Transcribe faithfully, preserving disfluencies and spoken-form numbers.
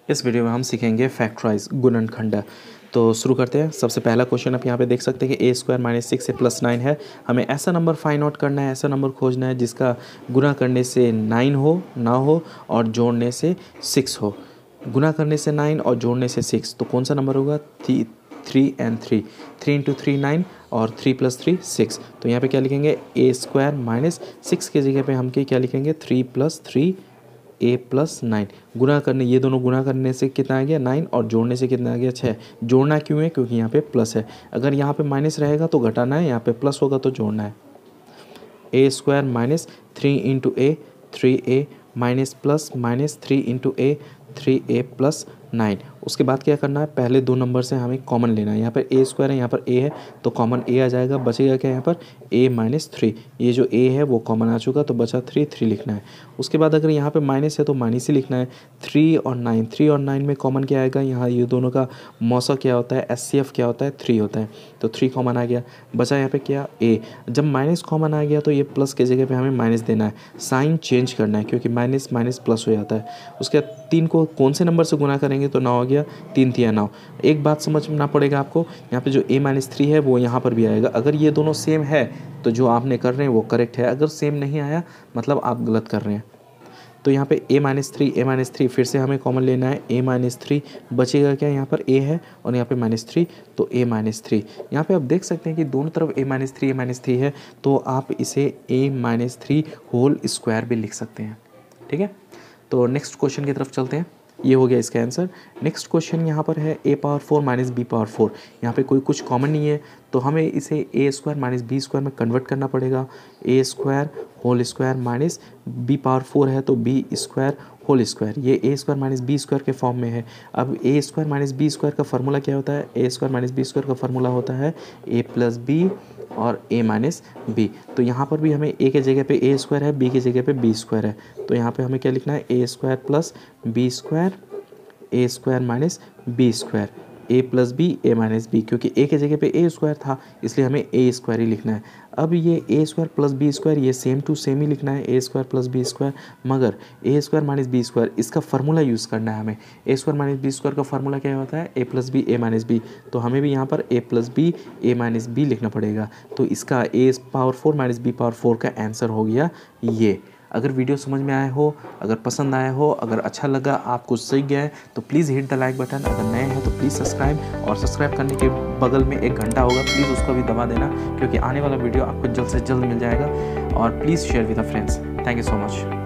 इस वीडियो में हम सीखेंगे फैक्टराइज गुणनखंड। तो शुरू करते हैं। सबसे पहला क्वेश्चन आप यहाँ पे देख सकते हैं कि ए स्क्वायर माइनस सिक्स से प्लस नाइन है। हमें ऐसा नंबर फाइंड आउट करना है, ऐसा नंबर खोजना है जिसका गुना करने से नाइन हो ना हो और जोड़ने से सिक्स हो। गुना करने से नाइन और जोड़ने से सिक्स, तो कौन सा नंबर होगा? Three three and three three into three nine और थ्री प्लस थ्री सिक्स। तो यहाँ पे क्या लिखेंगे? ए स्क्वायर माइनस सिक्स के जगह पे हम क्या लिखेंगे? Three plus three A plus nine. गुना करने, ये दोनों गुना करने से कितना आ गया? नाइन और जोड़ने से कितना आ गया? छः। जोड़ना क्यों है? क्योंकि यहाँ पे प्लस है। अगर यहाँ पे माइनस रहेगा तो घटाना है, यहाँ पे प्लस होगा तो जोड़ना है। A square minus three into A three A minus plus minus three into A three A plus nine. उसके बाद क्या करना है? पहले दो नंबर से हमें कॉमन लेना है। यहाँ पर ए स्क्वायर है, यहाँ पर ए है, तो कॉमन ए आ जाएगा। बचेगा क्या यहाँ पर? A minus three. ये जो ए है वो कॉमन आ चुका, तो बचा थ्री, थ्री लिखना है। उसके बाद अगर यहाँ पे माइनस है तो माइनस ही लिखना है। थ्री और नाइन, थ्री और नाइन में कॉमन क्या आएगा? यहाँ ये दोनों का मौसा क्या होता है? एस सी एफ क्या होता है? थ्री होता है। तो थ्री कॉमन आ गया, बचा यहाँ पे क्या? ए। जब माइनस कॉमन आ गया तो ये प्लस के जगह पे हमें माइनस देना है, साइन चेंज करना है, क्योंकि माइनस माइनस प्लस हो जाता है। उसके बाद तीन को कौन से नंबर से गुना करेंगे तो नौ हो गया, तीन तिया नौ। एक बात समझना पड़ेगा आपको, यहाँ पे जो ए माइनस थ्री है वो यहाँ पर भी आएगा। अगर ये दोनों सेम है तो जो आपने कर रहे हैं वो करेक्ट है, अगर सेम नहीं आया मतलब आप गलत कर रहे हैं। तो यहाँ पे A minus three A minus three फिर से हमें कॉमन लेना है। ए माइनस थ्री बचेगा क्या? यहाँ पर ए है और यहाँ पे माइनस थ्री, तो ए माइनस थ्री। यहाँ पे आप देख सकते हैं कि दोनों तरफ A minus three A minus three है, तो आप इसे A minus three whole square भी लिख सकते हैं। ठीक है, तो नेक्स्ट क्वेश्चन की तरफ चलते हैं। ये हो गया इसका आंसर। नेक्स्ट क्वेश्चन यहाँ पर है A power four minus B power four. यहाँ पे कोई कुछ कॉमन नहीं है, तो हमें इसे A square minus B square में कन्वर्ट करना पड़ेगा। A square whole square minus B power four है तो बी स्क्वायर होल स्क्वायर। ये A square minus B square के फॉर्म में है। अब A square minus B square का फार्मूला क्या होता है? A square minus B square का फार्मूला होता है ए प्लस बी और ए माइनस बी। तो यहाँ पर भी हमें ए के जगह पे ए स्क्वायर है, बी की जगह पे बी स्क्वायर है, तो यहाँ पे हमें क्या लिखना है? A square plus B square A square minus B square, A plus B A minus B, क्योंकि ए के जगह पे ए स्क्वायर था इसलिए हमें ए स्क्वायर ही लिखना है। अब ये A square plus B square ये सेम टू सेम ही लिखना है, A square plus B square, मगर A square minus B square इसका फार्मूला यूज़ करना है हमें। A square minus B square का फार्मूला क्या होता है? A plus B A minus B, तो हमें भी यहाँ पर A plus B A minus B लिखना पड़ेगा। तो इसका A power four minus B power four का आंसर हो गया ये। अगर वीडियो समझ में आया हो, अगर पसंद आया हो, अगर अच्छा लगा, आप कुछ सीख गए हैं तो please hit the like button. अगर नए हैं तो प्लीज़ सब्सक्राइब, और सब्सक्राइब करने के बगल में एक घंटा होगा, प्लीज़ उसको भी दबा देना, क्योंकि आने वाला वीडियो आपको जल्द से जल्द मिल जाएगा। और please share with the friends. Thank you so much.